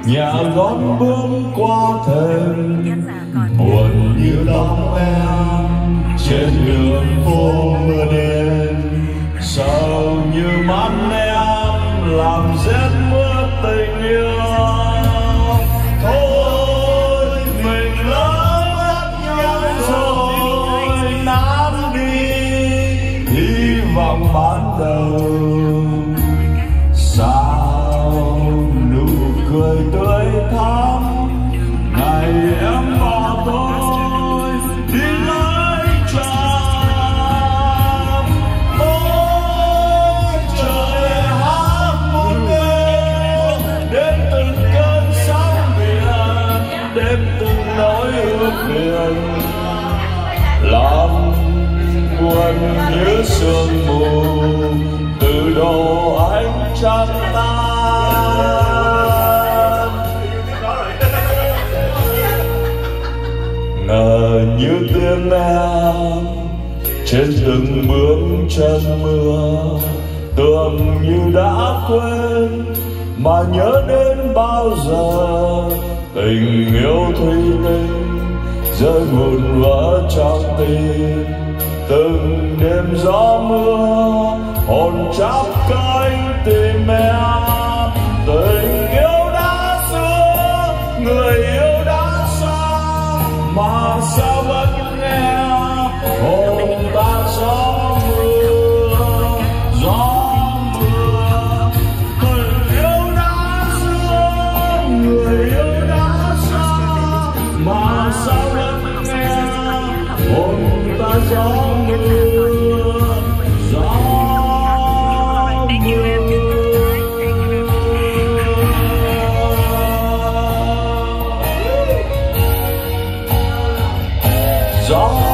nhà đón bước qua thềm buồn như tóc em trên đường phố mưa đêm, sầu như mắt em làm rét mưa tình yêu. Thôi mình lỡ mất nhau rồi, nắm đi hy vọng ban đầu. Sao nụ cười tươi thắm ngày em bỏ tôi đi lấy chồng. Ôi trời hát một đêm, đêm từng cơn sóng biển, đêm từng nỗi ưu phiền, lòng buồn như sương mù từ đầu ánh trăng tan. Ngờ như tiếng em trên từng bước chân mưa, tưởng như đã quên mà nhớ đến bao giờ. Tình yêu thủy tinh rơi vụn vỡ trong tim, từng đêm gió mưa hồn chắp cánh tìm em. Tình yêu đã xưa, người yêu đã xa, mà sao vẫn nghe hồn ta gió mưa, gió mưa. Tình yêu đã xưa, người yêu đã xa, mà sao vẫn nghe hồn ta gió mưa. Gió